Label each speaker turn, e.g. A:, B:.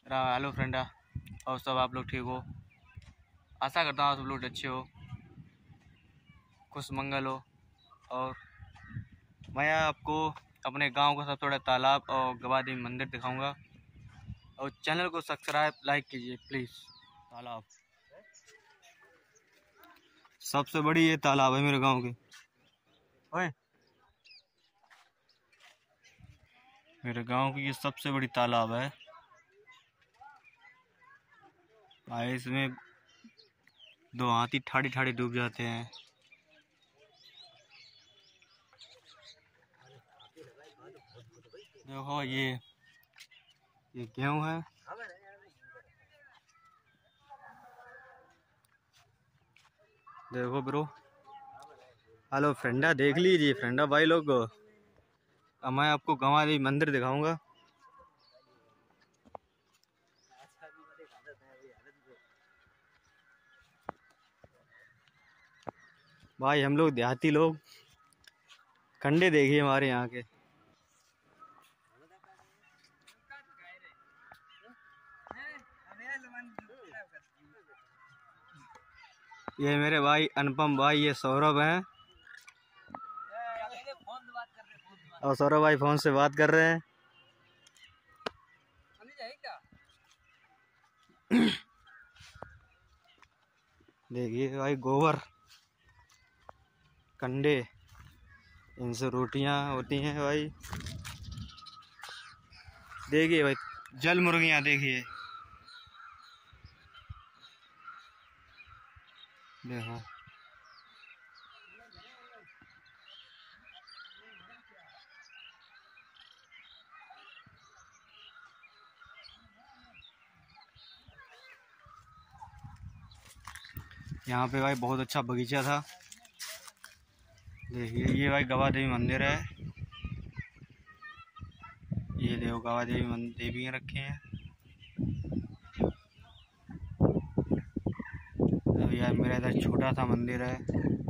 A: Hello फ्रेंडा, और सब आप लोग ठीक हो। आशा करता हूँ आप सब लोग अच्छे हो, खुश मंगल हो। और मैं आपको अपने गांव का सबसे बड़ा तालाब और गवाह देवी मंदिर दिखाऊंगा। और चैनल को सब्सक्राइब लाइक कीजिए प्लीज़। तालाब सबसे बड़ी ये तालाब है मेरे गांव की। ओए, मेरे गांव की ये सबसे बड़ी तालाब है भाई। इसमें दो हाथी ठाड़ी ठाड़ी डूब जाते हैं। देखो ये गेहूं है। देखो ब्रो, हेलो फ्रेंडा, देख लीजिए फ्रेंडा भाई लोग। अब मैं आपको गवाह देवी मंदिर दिखाऊंगा। भाई हम लोग देहाती लोग, कंडे देखिए हमारे यहाँ के। ये मेरे भाई अनुपम भाई, ये सौरभ हैं। और सौरभ भाई फोन से बात कर रहे हैं। देखिए भाई, गोबर कंडे, इनसे रोटियां होती हैं भाई। देखिए भाई, जल मुर्गियां देखिए। देखो यहाँ पे भाई बहुत अच्छा बगीचा था। देखिए ये भाई गवाह देवी मंदिर है। ये देखो गवाह देवी देवी रखे हैं। अब यार मेरा इधर छोटा सा मंदिर है।